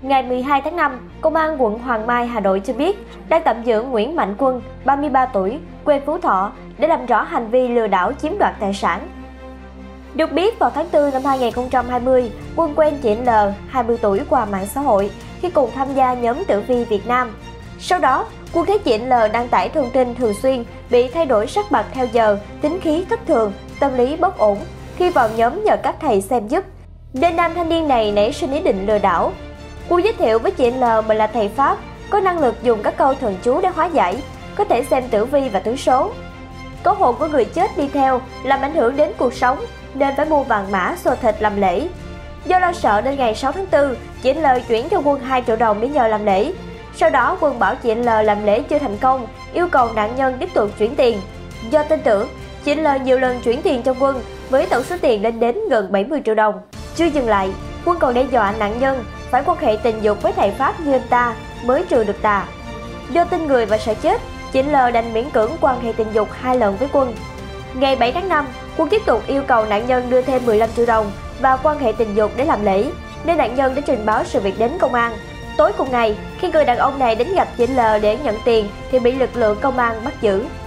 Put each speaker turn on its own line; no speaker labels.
Ngày 12 tháng 5, Công an quận Hoàng Mai, Hà Nội cho biết đang tạm giữ Nguyễn Mạnh Quân, 33 tuổi, quê Phú Thọ để làm rõ hành vi lừa đảo chiếm đoạt tài sản. Được biết, vào tháng 4 năm 2020, Quân quen chị L, 20 tuổi qua mạng xã hội khi cùng tham gia nhóm tử vi Việt Nam. Sau đó, Quân thấy chị L đăng tải thông tin thường xuyên bị thay đổi sắc mặt theo giờ, tính khí thất thường, tâm lý bất ổn khi vào nhóm nhờ các thầy xem giúp, nên nam thanh niên này nảy sinh ý định lừa đảo. Quân giới thiệu với chị L mình là thầy Pháp, có năng lực dùng các câu thần chú để hóa giải, có thể xem tử vi và tứ số. Có hồn của người chết đi theo làm ảnh hưởng đến cuộc sống nên phải mua vàng mã xôi thịt làm lễ. Do lo sợ nên ngày 6 tháng 4, chị L chuyển cho Quân 2 triệu đồng để nhờ làm lễ. Sau đó Quân bảo chị L làm lễ chưa thành công, yêu cầu nạn nhân tiếp tục chuyển tiền. Do tin tưởng, chị L nhiều lần chuyển tiền cho Quân với tổng số tiền lên đến gần 70 triệu đồng. Chưa dừng lại, Quân còn đe dọa nạn nhân phải quan hệ tình dục với thầy Pháp như anh ta mới trừ được tà. Do tin người và sợ chết, chị L đành miễn cưỡng quan hệ tình dục 2 lần với Quân. Ngày 7 tháng 5, Quân tiếp tục yêu cầu nạn nhân đưa thêm 15 triệu đồng và quan hệ tình dục để làm lễ, nên nạn nhân đã trình báo sự việc đến công an. Tối cùng ngày, khi người đàn ông này đến gặp chị L để nhận tiền thì bị lực lượng công an bắt giữ.